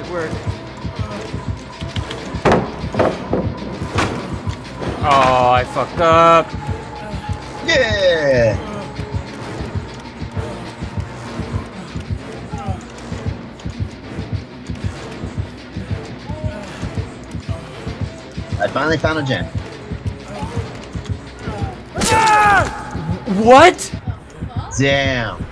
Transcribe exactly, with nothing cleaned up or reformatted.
work. Oh, I fucked up. Yeah. I finally found a gem. What? Damn.